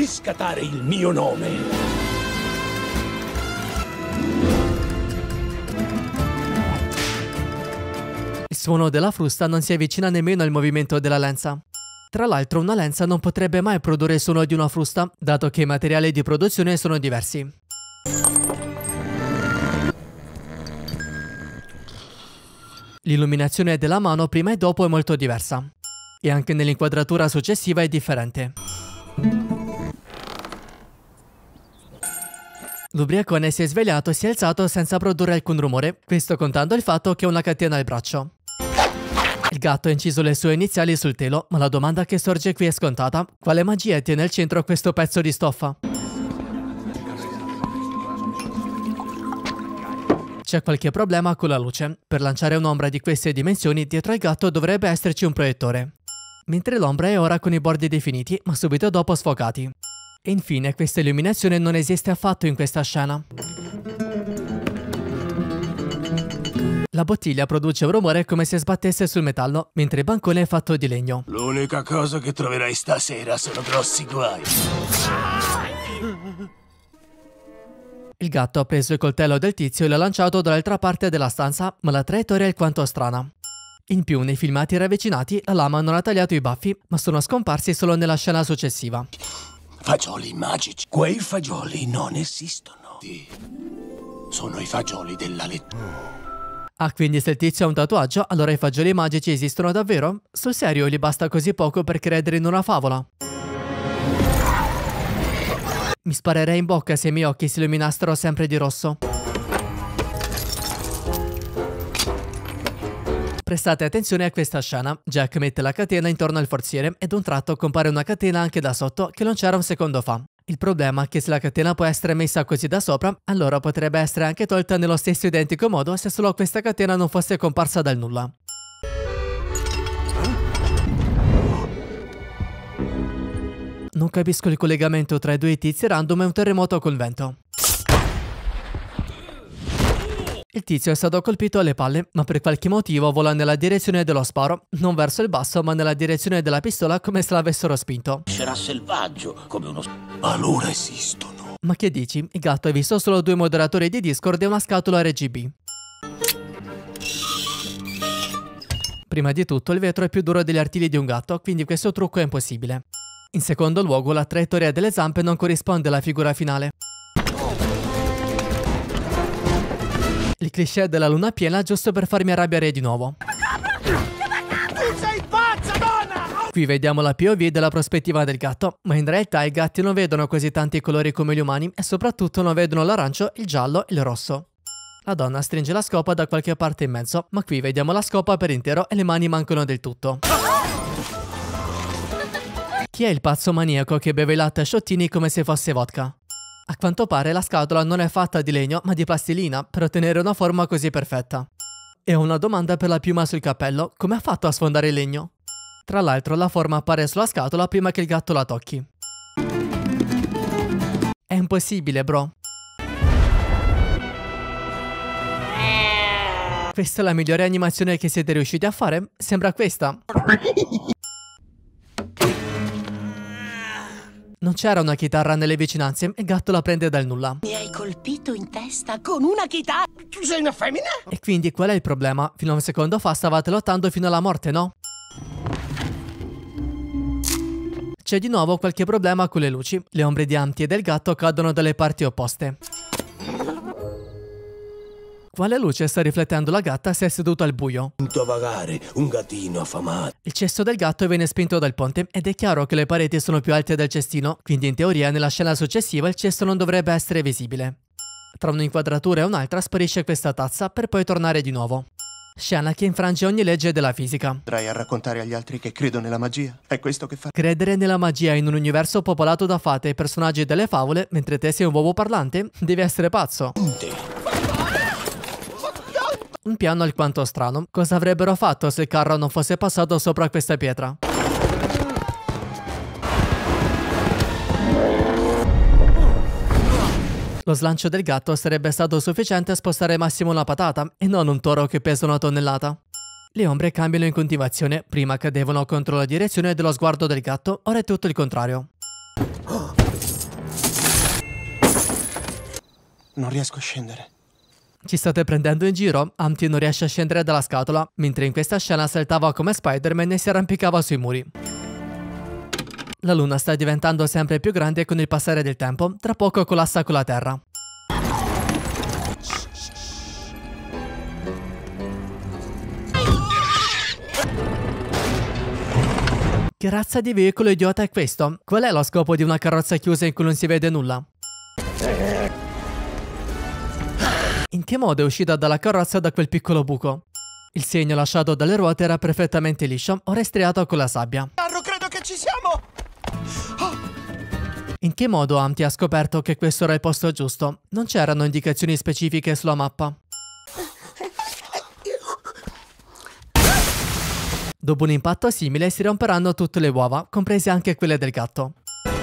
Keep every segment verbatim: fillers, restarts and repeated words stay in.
riscattare il mio nome. Il suono della frusta non si avvicina nemmeno al movimento della lenza. Tra l'altro una lenza non potrebbe mai produrre il suono di una frusta, dato che i materiali di produzione sono diversi. L'illuminazione della mano prima e dopo è molto diversa. E anche nell'inquadratura successiva è differente. L'ubriacone si è svegliato e si è alzato senza produrre alcun rumore, questo contando il fatto che ha una catena al braccio. Il gatto ha inciso le sue iniziali sul telo, ma la domanda che sorge qui è scontata: quale magia tiene al centro questo pezzo di stoffa? C'è qualche problema con la luce. Per lanciare un'ombra di queste dimensioni, dietro al gatto dovrebbe esserci un proiettore. Mentre l'ombra è ora con i bordi definiti, ma subito dopo sfocati. E infine, questa illuminazione non esiste affatto in questa scena. La bottiglia produce un rumore come se sbattesse sul metallo, mentre il bancone è fatto di legno. L'unica cosa che troverai stasera sono grossi guai. Il gatto ha preso il coltello del tizio e l'ha lanciato dall'altra parte della stanza, ma la traiettoria è alquanto strana. In più, nei filmati ravvicinati, la lama non ha tagliato i baffi, ma sono scomparsi solo nella scena successiva. Fagioli magici. Quei fagioli non esistono. Sì. Sono i fagioli della lettura. Ah, quindi se il tizio ha un tatuaggio, allora i fagioli magici esistono davvero? Sul serio, gli basta così poco per credere in una favola? Mi sparerei in bocca se i miei occhi si illuminassero sempre di rosso. Prestate attenzione a questa scena. Jack mette la catena intorno al forziere ed un tratto compare una catena anche da sotto che non c'era un secondo fa. Il problema è che se la catena può essere messa così da sopra, allora potrebbe essere anche tolta nello stesso identico modo se solo questa catena non fosse comparsa dal nulla. Non capisco il collegamento tra i due tizi random e un terremoto col vento. Il tizio è stato colpito alle palle, ma per qualche motivo vola nella direzione dello sparo, non verso il basso ma nella direzione della pistola come se l'avessero spinto. Sarà selvaggio come uno... Allora esistono. Ma che dici? Il gatto ha visto solo due moderatori di Discord e una scatola R G B. Prima di tutto il vetro è più duro degli artigli di un gatto, quindi questo trucco è impossibile. In secondo luogo, la traiettoria delle zampe non corrisponde alla figura finale. Il cliché della luna piena giusto per farmi arrabbiare di nuovo. Tu sei pazza, donna! Qui vediamo la P O V della prospettiva del gatto, ma in realtà i gatti non vedono così tanti colori come gli umani e soprattutto non vedono l'arancio, il giallo e il rosso. La donna stringe la scopa da qualche parte in mezzo, ma qui vediamo la scopa per intero e le mani mancano del tutto. Chi è il pazzo maniaco che beve latte a sciottini come se fosse vodka? A quanto pare la scatola non è fatta di legno ma di plastilina per ottenere una forma così perfetta. E ho una domanda per la piuma sul cappello: come ha fatto a sfondare il legno? Tra l'altro la forma appare sulla scatola prima che il gatto la tocchi. È impossibile, bro. Questa è la migliore animazione che siete riusciti a fare? Sembra questa. Non c'era una chitarra nelle vicinanze e il gatto la prende dal nulla. Mi hai colpito in testa con una chitarra. Tu sei una femmina? E quindi qual è il problema? Fino a un secondo fa stavate lottando fino alla morte, no? C'è di nuovo qualche problema con le luci. Le ombre di Amty e del gatto cadono dalle parti opposte. Quale luce sta riflettendo la gatta se è seduta al buio? Punto a vagare, un gattino affamato. Il cesto del gatto viene spinto dal ponte ed è chiaro che le pareti sono più alte del cestino, quindi in teoria nella scena successiva il cesto non dovrebbe essere visibile. Tra un'inquadratura e un'altra sparisce questa tazza per poi tornare di nuovo. Scena che infrange ogni legge della fisica. Andrai a raccontare agli altri che credo nella magia? È questo che fa? Credere nella magia in un universo popolato da fate e personaggi delle favole, mentre te sei un uovo parlante? Devi essere pazzo. Un piano alquanto strano. Cosa avrebbero fatto se il carro non fosse passato sopra questa pietra? Lo slancio del gatto sarebbe stato sufficiente a spostare massimo una patata e non un toro che pesa una tonnellata. Le ombre cambiano in continuazione. Prima cadevano contro la direzione dello sguardo del gatto, ora è tutto il contrario. Non riesco a scendere. Ci state prendendo in giro? Humpty non riesce a scendere dalla scatola, mentre in questa scena saltava come Spider-Man e si arrampicava sui muri. La luna sta diventando sempre più grande con il passare del tempo, tra poco collassa con la Terra. Che razza di veicolo idiota è questo? Qual è lo scopo di una carrozza chiusa in cui non si vede nulla? In che modo è uscita dalla carrozza da quel piccolo buco? Il segno lasciato dalle ruote era perfettamente liscio, ora è striato con la sabbia. Carro, credo che ci siamo! Oh. In che modo Humpty ha scoperto che questo era il posto giusto? Non c'erano indicazioni specifiche sulla mappa. Dopo un impatto simile si romperanno tutte le uova, comprese anche quelle del gatto.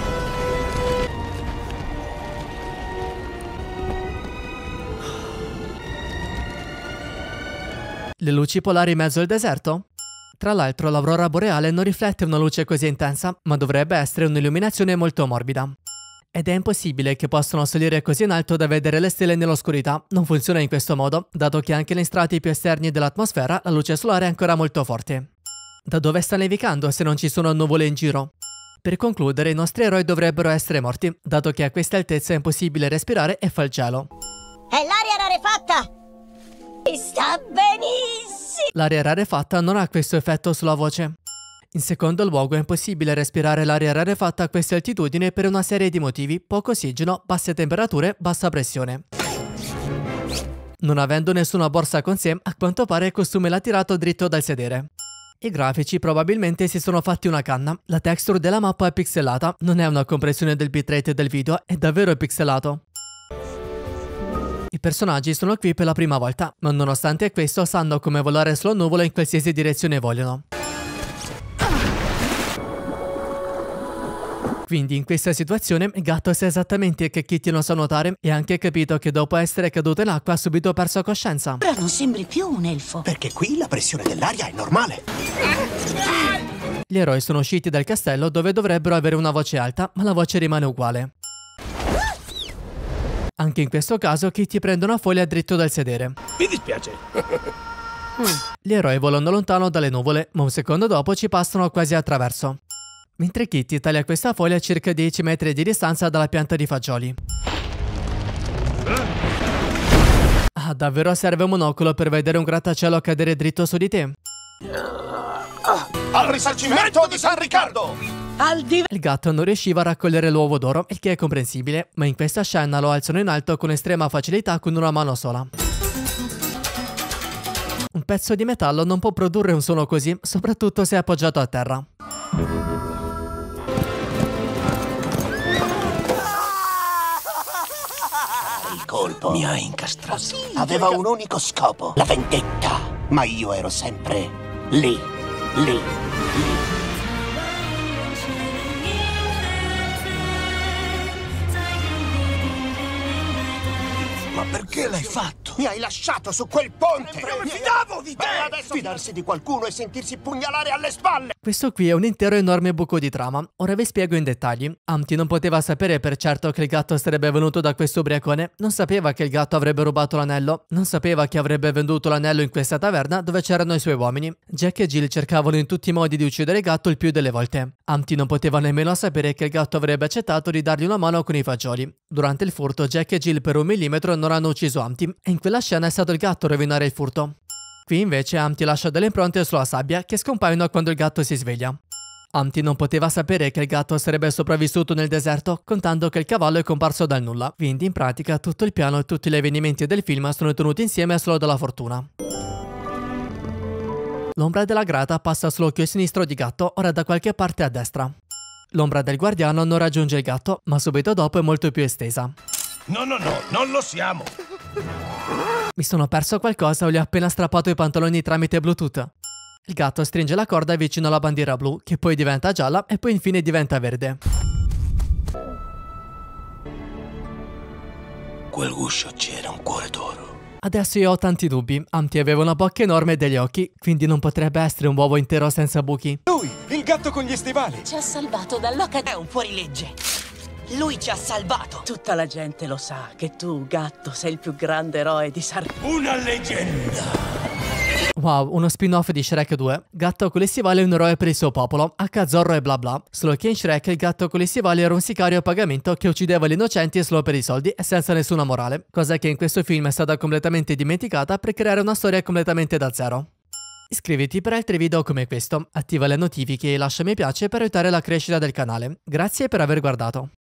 Le luci polari in mezzo al deserto? Tra l'altro l'aurora boreale non riflette una luce così intensa, ma dovrebbe essere un'illuminazione molto morbida. Ed è impossibile che possano salire così in alto da vedere le stelle nell'oscurità. Non funziona in questo modo, dato che anche negli strati più esterni dell'atmosfera la luce solare è ancora molto forte. Da dove sta nevicando se non ci sono nuvole in giro? Per concludere, i nostri eroi dovrebbero essere morti, dato che a questa altezza è impossibile respirare e fa il gelo. È l'aria rarefatta! E sta benissimo! L'aria rarefatta non ha questo effetto sulla voce. In secondo luogo è impossibile respirare l'aria rarefatta a queste altitudini per una serie di motivi: poco ossigeno, basse temperature, bassa pressione. Non avendo nessuna borsa con sé, a quanto pare il costume l'ha tirato dritto dal sedere. I grafici probabilmente si sono fatti una canna. La texture della mappa è pixelata, non è una compressione del bitrate del video, è davvero pixelato. I personaggi sono qui per la prima volta, ma nonostante questo sanno come volare sulla nuvola in qualsiasi direzione vogliono. Quindi in questa situazione il gatto sa esattamente che Kitty non sa nuotare e ha anche capito che dopo essere caduto in acqua ha subito perso coscienza. Ora non sembri più un elfo. Perché qui la pressione dell'aria è normale. Gli eroi sono usciti dal castello dove dovrebbero avere una voce alta, ma la voce rimane uguale. Anche in questo caso Kitty prende una foglia dritto dal sedere. Mi dispiace. Gli eroi volano lontano dalle nuvole, ma un secondo dopo ci passano quasi attraverso. Mentre Kitty taglia questa foglia a circa dieci metri di distanza dalla pianta di fagioli. Ah, davvero serve un monocolo per vedere un grattacielo cadere dritto su di te? Al risarcimento di San Riccardo! Al di... Il gatto non riusciva a raccogliere l'uovo d'oro, il che è comprensibile, ma in questa scena lo alzano in alto con estrema facilità con una mano sola. Un pezzo di metallo non può produrre un suono così, soprattutto se è appoggiato a terra. Il colpo mi ha incastrato. Sì, Aveva un unico scopo. La vendetta. Ma io ero sempre Lì, lì, lì. Ma perché l'hai fatto? Mi hai lasciato su quel ponte! Non mi fidavo di te! Beh, adesso fidarsi di qualcuno e sentirsi pugnalare alle spalle! Questo qui è un intero enorme buco di trama. Ora vi spiego in dettagli. Humpty non poteva sapere per certo che il gatto sarebbe venuto da questo ubriacone. Non sapeva che il gatto avrebbe rubato l'anello. Non sapeva che avrebbe venduto l'anello in questa taverna dove c'erano i suoi uomini. Jack e Jill cercavano in tutti i modi di uccidere il gatto il più delle volte. Humpty non poteva nemmeno sapere che il gatto avrebbe accettato di dargli una mano con i fagioli. Durante il furto Jack e Jill per un millimetro non hanno ucciso Humpty e in quella scena è stato il gatto a rovinare il furto. Qui invece Humpty lascia delle impronte sulla sabbia che scompaiono quando il gatto si sveglia. Humpty non poteva sapere che il gatto sarebbe sopravvissuto nel deserto, contando che il cavallo è comparso dal nulla. Quindi in pratica tutto il piano e tutti gli avvenimenti del film sono tenuti insieme solo dalla fortuna. L'ombra della grata passa sull'occhio sinistro di gatto, ora da qualche parte a destra. L'ombra del guardiano non raggiunge il gatto, ma subito dopo è molto più estesa. No, no, no, non lo siamo. Mi sono perso qualcosa o gli ho appena strappato i pantaloni tramite Bluetooth. Il gatto stringe la corda vicino alla bandiera blu, che poi diventa gialla e poi infine diventa verde. Quel guscio c'era un cuore d'oro. Adesso io ho tanti dubbi. Humpty aveva una bocca enorme e degli occhi, quindi non potrebbe essere un uovo intero senza buchi. Lui, il gatto con gli stivali! Ci ha salvato dall'oca... È un fuorilegge. Lui ci ha salvato. Tutta la gente lo sa che tu, gatto, sei il più grande eroe di Sar... Una leggenda! Wow, uno spin-off di Shrek due. Gatto con le stivali è un eroe per il suo popolo, H Zorro e bla bla. Solo che in Shrek il gatto con le stivali era un sicario a pagamento che uccideva gli innocenti solo per i soldi e senza nessuna morale. Cosa che in questo film è stata completamente dimenticata per creare una storia completamente da zero. Iscriviti per altri video come questo, attiva le notifiche e lascia mi piace per aiutare la crescita del canale. Grazie per aver guardato.